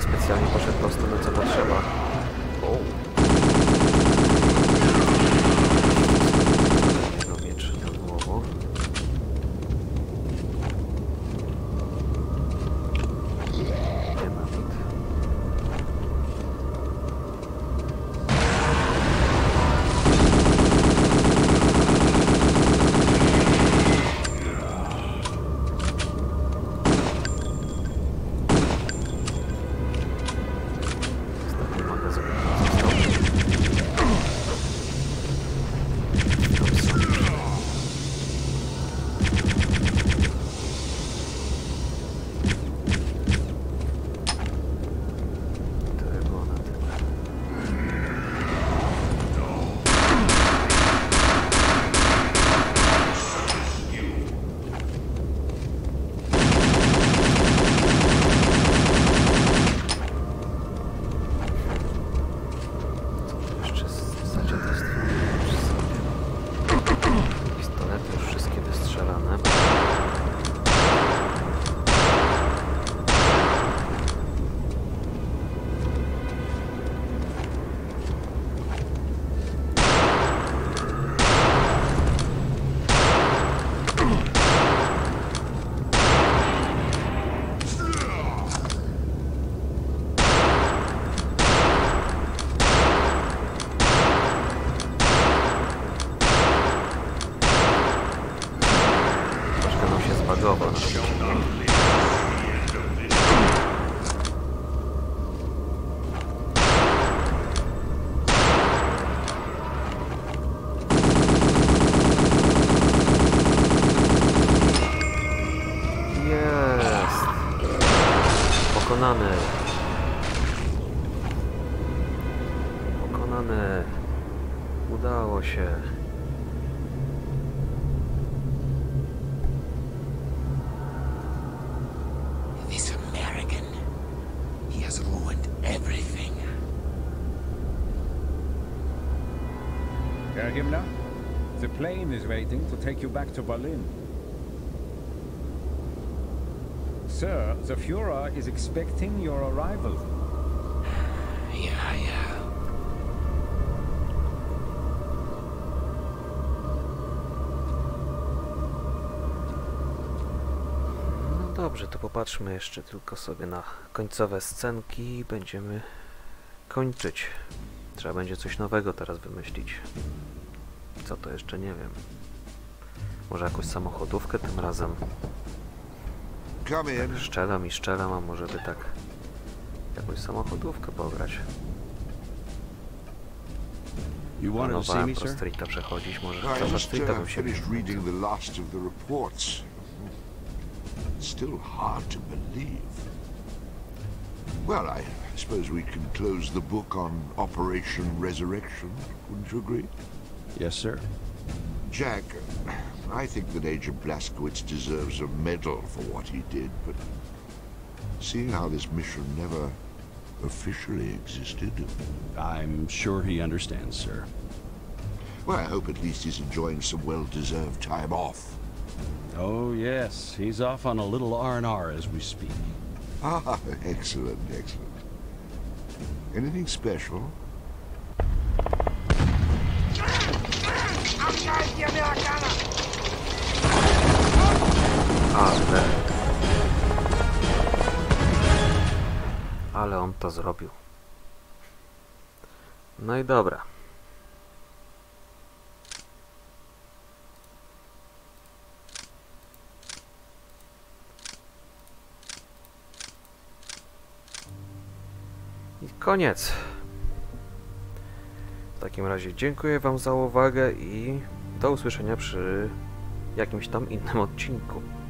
człowiek specjalnie poszedł po stronę, co potrzeba. O! Jego miecz na głową. Dynamit. Ostatni magazyn został. To było na tyle. Jeszcze zasadzie testuję przy sobie. Pistolety już wszystkie wystrzelane. Troszkę nam się zbagował na tym. Jest! Pokonany! Pokonany! Udało się! This American, he has ruined everything. Herr Himmler, the plane is waiting to take you back to Berlin. Sir, the Führer is expecting your arrival. Yeah. No dobrze, to popatrzmy jeszcze tylko sobie na końcowe scenki i będziemy kończyć. Trzeba będzie coś nowego teraz wymyślić. Co to jeszcze nie wiem. Może jakąś samochodówkę tym razem. Come in. Szczelam, a może by tak jakąś samochodówkę pograć. You wanted to see Planowałem me, Pro sir? Streeta przechodzić, może I Pro just Streeta bym się finished reading the last of the reports. It's still hard to believe. Well, I suppose we can close the book on Operation Resurrection. Wouldn't you agree? Yes, sir. Jack, I think that Agent Blazkowicz deserves a medal for what he did, but seeing how this mission never officially existed, I'm sure he understands, sir. well, I hope at least he's enjoying some well-deserved time off. Oh, yes. He's off on a little R&R as we speak. Ah, excellent, excellent. Anything special? Ale on to zrobił. No i dobra. I koniec. W takim razie dziękuję Wam za uwagę i do usłyszenia przy jakimś tam innym odcinku.